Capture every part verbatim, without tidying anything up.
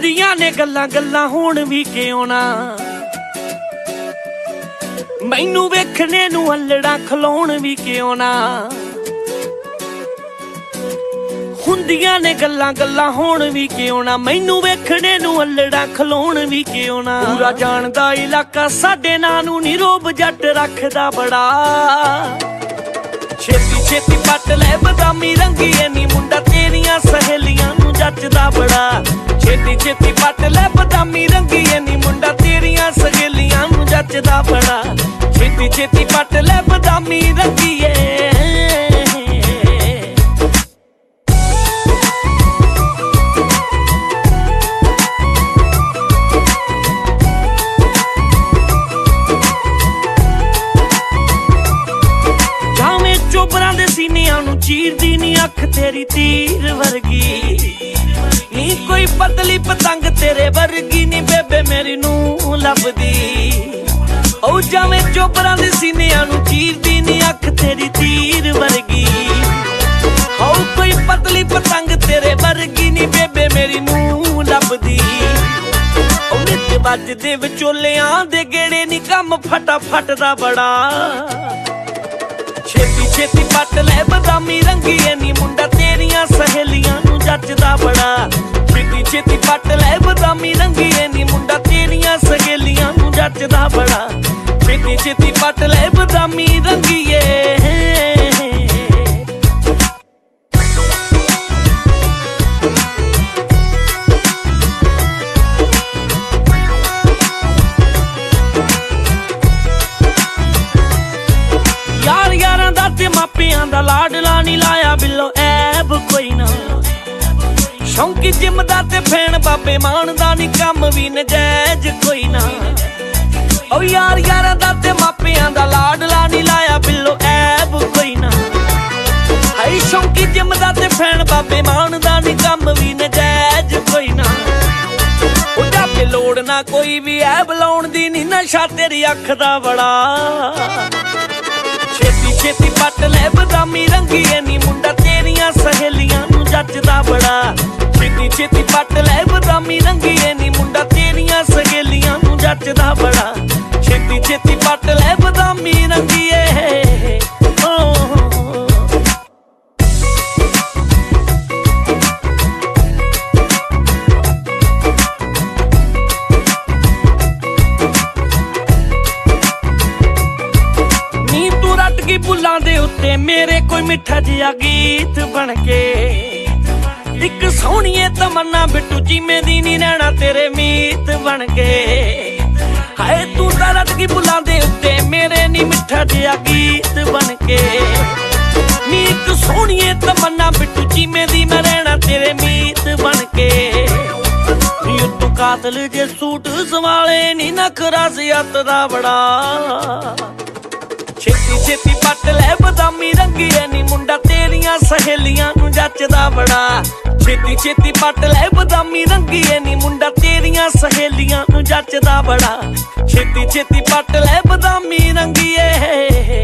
ਹੁੰਦੀਆਂ ਨੇ ਗੱਲਾਂ ਗੱਲਾਂ ਹੋਣ ਵੀ ਕਿਉਂ ਨਾ, ਮੈਨੂੰ ਵੇਖਣੇ ਨੂੰ ਅਲੜਾ ਖਲਾਉਣ ਵੀ ਕਿਉਂ ਨਾ। ਹੁੰਦੀਆਂ ਨੇ ਗੱਲਾਂ ਗੱਲਾਂ ਹੋਣ ਵੀ ਕਿਉਂ ਨਾ, ਮੈਨੂੰ ਵੇਖਣੇ ਨੂੰ ਅਲੜਾ ਖਲਾਉਣ ਵੀ ਕਿਉਂ ਨਾ। ਪੂਰਾ ਜਾਣਦਾ ਇਲਾਕਾ ਸਾਡੇ ਨਾਂ ਨੂੰ ਨੀ ਰੋਬ ਜੱਟ ਰੱਖਦਾ ਬੜਾ, ਛੇਤੀ ਛੇਤੀ ਪੱਟ ਲੈ ਬਦਾਮੀ ਰੰਗੀਏ ਨੀ ਮੁੰਡਾ ਤੇਰੀਆਂ ਸਹੇਲੀਆਂ ਨੂੰ ਜੱਚਦਾ ਬੜਾ। ਛੇਤੀ ਛੇਤੀ ਪੱਟ ਲੈ ਬਦਾਮੀ ਰੰਗੀਏ ਨੀ ਮੁੰਡਾ ਤੇਰੀਆਂ ਸਹੇਲੀਆਂ ਨੂੰ ਜੱਚਦਾ ਬੜਾ। ਛੇਤੀ ਛੇਤੀ ਪੱਟ ਲੈ ਬਦਾਮੀ ਰੰਗੀਏ। ਚੋਬਰਾਂ ਦੇ ਸੀਨਿਆਂ ਨੂੰ ਚੀਰਦੀ ਨੀ ਅੱਖ ਤੇਰੀ ਤੀਰ ਵਰਗੀ ਨੀ, ਕੋਈ ਪਤਲੀ ਪਤੰਗ ਤੇਰੇ ਵਰਗੀ ਨੀ ਬੇਬੇ ਮੇਰੀ ਨੂੰ ਲੱਭਦੀ। ਉਹ ਜਾਵੇਂ ਚੋਬਰਾਂ ਦੇ ਸੀਨਿਆਂ ਨੂੰ ਚੀਰਦੀ ਨੀ ਅੱਖ ਤੇਰੀ ਤੀਰ ਵਰਗੀ, ਹੋ ਕੋਈ ਪਤਲੀ ਪਤੰਗ ਤੇਰੇ ਵਰਗੀ ਨੀ ਬੇਬੇ ਮੇਰੀ ਨੂੰ ਲੱਭਦੀ। ਉਹ ਨਿੱਤ ਵੱਜਦੇ ਵਿਚੋਲਿਆਂ ਦੇ ਗੇੜੇ ਨੀ ਕੰਮ ਫਟਾ ਫਟਦਾ ਬੜਾ, ਛੇਤੀ ਛੇਤੀ ਪੱਟ ਲੈ ਬਦਾਮੀ ਰੰਗੀਏ ਨੀ ਮੁੰਡਾ ਤੇਰੀਆਂ ਸਹੇਲੀਆਂ ਨੂੰ ਜੱਚਦਾ ਬੜਾ। ਛੇਤੀ ਛੇਤੀ ਪੱਟ ਲੈ ਬਦਾਮੀ ਰੰਗੀਏ ਨੀ ਮੁੰਡਾ ਤੇਰੀਆਂ ਸਹੇਲੀਆਂ ਨੂੰ ਜੱਚਦਾ ਬੜਾ। ਛੇਤੀ ਛੇਤੀ ਪੱਟ ਲੈ ਬਦਾਮੀ ਰੰਗੀਏ। ਮਾਪਿਆਂ ਦਾ ਲਾਡਲਾ ਨੀ ਲਾਇਆ ਬਿੱਲੋ ਐਬ ਕੋਈ ਨਾ, ਸ਼ੌਂਕੀ ਜਿਮ ਦਾ ਤੇ ਫੈਣ ਬਾਬੇ ਮਾਨ ਦਾ ਨੀ ਕੰਮ ਵੀ ਨਜਾਇਜ਼ ਕੋਈ ਨਾ। ਓ ਯਾਰ ਯਾਰਾਂ ਦਾ ਤੇ ਮਾਪਿਆਂ ਦਾ ਲਾਡਲਾ ਨੀ ਲਾਇਆ ਬਿੱਲੋ ਐਬ ਕੋਈ ਨਾ, ਹਾਈ ਸ਼ੌਂਕੀ ਜਿਮ ਦਾ ਤੇ ਫੈਣ ਬਾਬੇ ਮਾਨ ਦਾ ਨੀ ਕੰਮ ਵੀ ਨਜਾਇਜ਼ ਕੋਈ ਨਾ। ਉਹ ਜਾਪੇ ਲੋੜ ਨਾ ਕੋਈ ਵੀ ਐਬ ਲਾਉਣ ਦੀ ਨੀ, ਨਸ਼ਾ ਤੇਰੀ ਅੱਖ ਦਾ ਬੜਾ। ਛੇਤੀ ਛੇਤੀ ਪੱਟ ਲੈ ਬਦਾਮੀ ਰੰਗੀਏ ਨੀ ਮੁੰਡਾ ਤੇਰੀਆਂ ਸਹੇਲੀਆਂ ਨੂੰ ਜੱਚਦਾ ਬੜਾ। ਛੇਤੀ ਛੇਤੀ ਪੱਟ ਲੈ ਬਦਾਮੀ ਰੰਗੀਏ ਨੀ ਮੁੰਡਾ ਤੇਰੀਆਂ ਸਹੇਲੀਆਂ ਨੂੰ ਜੱਚਦਾ ਬੜਾ। ਛੇਤੀ ਛੇਤੀ ਪੱਟ ਲੈ ਬਦਾਮੀ ਰੰਗੀਏ। ਬੁੱਲਾਂ ਦੇ ਉੱਤੇ ਮੇਰੇ ਕੋਈ ਮਿੱਠਾ ਜਿਹਾ ਗੀਤ ਬਣ ਕੇ, ਇੱਕ ਸੋਹਣੀਏ ਤਮੰਨਾ ਬਿੱਟੂ ਜੀਵੇਂ ਦੀ ਨੀ ਨੈਣਾ ਤੇਰੇ ਮੀਤ ਬਣ ਕੇ। ਹਾਏ ਤੂੰ ਤਾਂ ਰੱਟ ਗਈ ਬੁੱਲਾਂ ਦੇ ਉੱਤੇ ਮੇਰੇ ਨੀ ਮਿੱਠਾ ਜਿਹਾ ਗੀਤ ਬਣ ਕੇ, ਨੀ ਇੱਕ ਸੋਹਣੀਏ ਤਮੰਨਾ ਬਿੱਟੂ ਜੀਵੇਂ ਦੀ ਮੈਂ ਰਹਿਣਾ ਤੇਰੇ ਮੀਤ ਬਣ ਕੇ। ਨੀ ਤੂੰ ਕਾਤਲ ਜੇ ਸੂਟ ਸਵਾਲੇ ਨੀ ਨਖਰਾ ਸਿਆਤ ਦਾ ਬੜਾ। ਛੇਤੀ ਛੇਤੀ ਪੱਟ ਲੈ ਬਦਾਮੀ ਰੰਗੀਏ ਨੀ ਮੁੰਡਾ ਤੇਰੀਆਂ ਸਹੇਲੀਆਂ ਨੂੰ ਜੱਚਦਾ ਬੜਾ। ਛੇਤੀ ਛੇਤੀ ਪੱਟ ਲੈ ਬਦਾਮੀ ਰੰਗੀਏ ਨੀ ਮੁੰਡਾ ਤੇਰੀਆਂ ਸਹੇਲੀਆਂ ਨੂੰ ਜੱਚਦਾ ਬੜਾ। ਛੇਤੀ ਛੇਤੀ ਪੱਟ ਲੈ ਬਦਾਮੀ ਰੰਗੀਏ।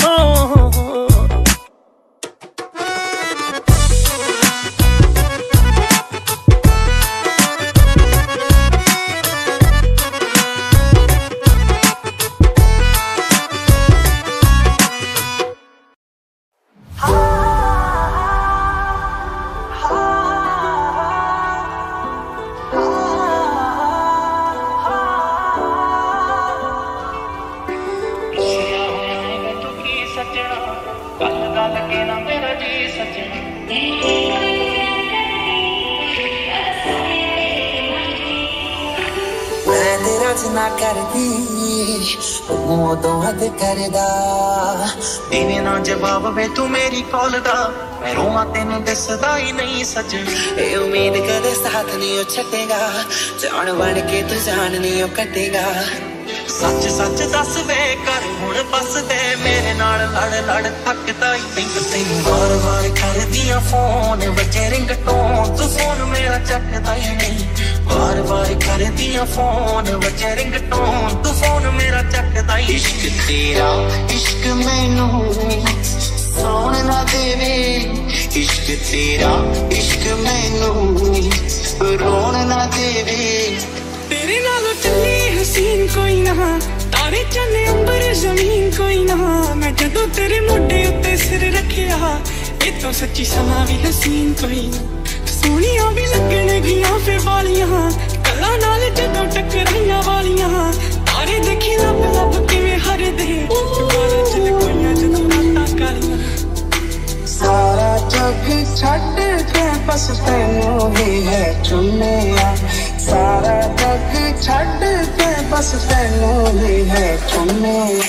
ना करती तू तो हद करदा, देवे ना जवाब वे तू मेरी कॉल दा, मैं रोवां तेनू दसदा ही नहीं सच। ए उम्मीद कदे साथ नहीं ओ छड्डेगा, जान बन के तू जान नहीं ओ कटेगा। सच सच दस वे कर हुण बस दे मेरे नाल लड़ लड़ थकदा ही नहीं। तैनू बार बार करदियां फोन बजे रिंगटोन, तू फोन मेरा चकदा ही नहीं। बार बार करदियां फोन बजे रिंगटोन, तू फोन मेरा चकदा ही। इश्क तेरा इश्क मैनू सौण ना देवे, इश्क तेरा इश्क मैनू रोण ना देवे तेरे नालों चली हसीन कोई ना तारे चले अंबर जमीन कोई ना मैं जदों तेरे मोढे उत्ते सिर रखिया ये तो सच्ची समा भी हसीन कोई ना सोनिया भी लगने गियां फिर वालियां कला नाल जदों टकराइयां वालियां तारे देखी लब लब किवें हर दे बारां च लकोइयां जदों रातां कालियां सारा जग छड्ड के बस तैनू ही है चुनिया सारा जग छड्ड के बस तैनू ही है चुनिया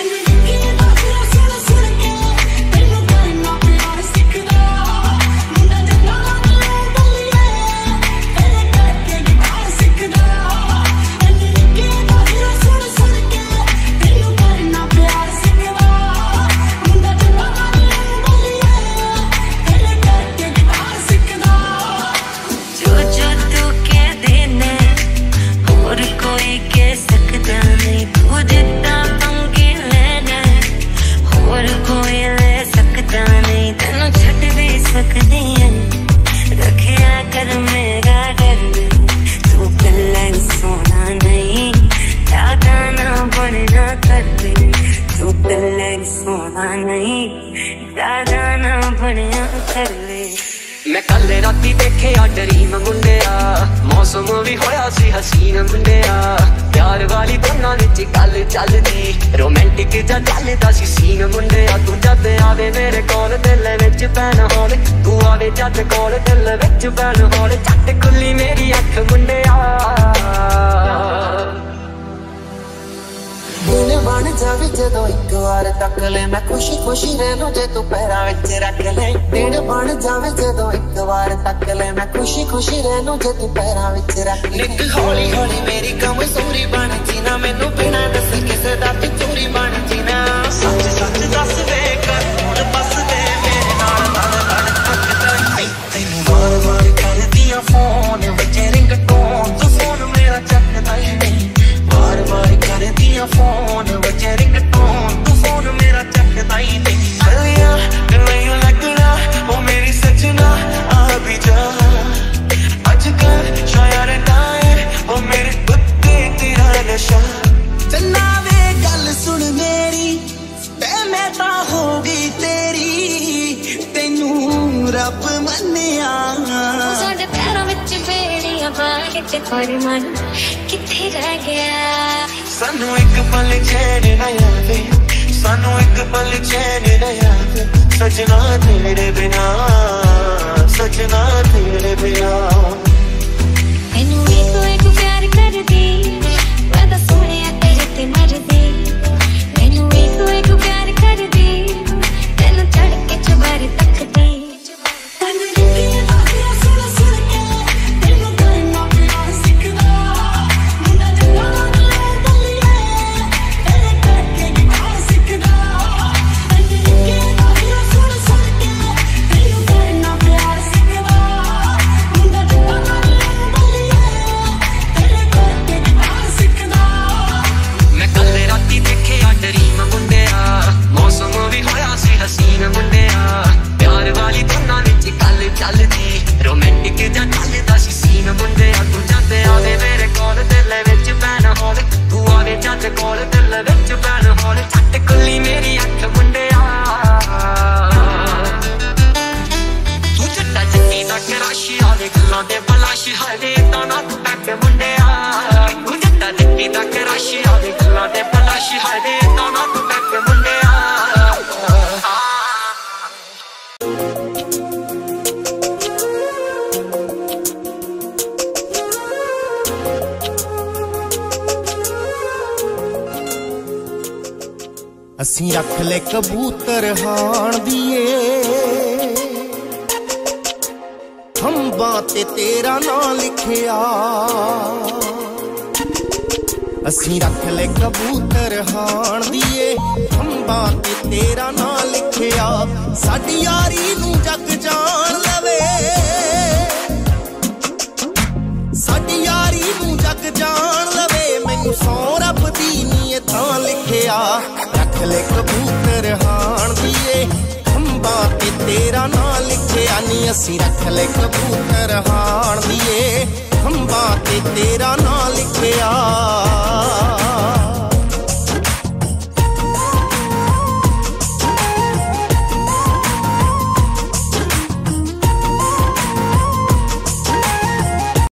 मैं कल राती देखिया ड्रीम मुंडिया मौसम भी होया सी हसीन मुंडिया प्यार वाली दोनों विच गल चलदी रोमांटिक जा चलदा सी सीन मुंडिया तू जद आवे मेरे कोल दिल विच पैन होले तू आवे जद कोल दिल विच पैन होले झट खुली मेरी अख मुंडिया दिन बन जावे जदों एक बार तक ले मैं खुशी खुशी रहूं जे तू पैरां विच रख ले दिन बन जावे जदों एक बार तक ले मैं खुशी खुशी रहूं जे तू पैरां विच रख ले निक हौली हौली मेरी कमजोरी बन जीना मैनू बिना दस किसे दा तू चोरी बन जीना सच सच दस दे कर हुण बस दे मेरे नाल लड़ लड़ तक तैनू मार मार कर दिया फोन बजे रिंगटोन तू फोन मेरा चकदा ही नहीं बार बार कर दिया फोन बजे रिंगटोन तू फोन मेरा चकदा ही नहीं गलियां नहीं लगना ओ मेरी सजना आ भी जा अजकल शायर नाए ओ मेरे कुत्ते तेरा नशा चन्ना वे गल सुन मेरी ते मैं ता हो गई तेरी तेनू रब मन्निया साडे पैरों विच बेड़ियां पा के ते कोई मन किथे रह गया सानू एक पल चैन ना आवे सानू एक पल चैन ना आवे सजना तेरे बिना सजना तेरे बिना मैनू एक एक प्यार कर दी मैं तो सोनिया तेरे ते मर दी मैनू एक एक प्यार कर दी तेनू चढ़ के चुबारे तक दी असी रख ले कबूतर हाण दिए खंबां ते तेरा नां लिखिया असी रख ले कबूतर हाण दिए खंबां ते तेरा नां लिखिया साडी यारी नूं जग जान लवे साडी यारी नूं जग जान लवे मैनू सौ रब दी नी तां लिखिया रख ले कबूतर हाण दिए खंबां ते तेरा नां लिखिया नी असी रख ले कबूतर हाण दिए खंबां तेरा नाम लिखिया।